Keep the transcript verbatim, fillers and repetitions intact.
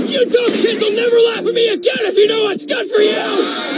You dumb kids will never laugh at me again if you know what's good for you!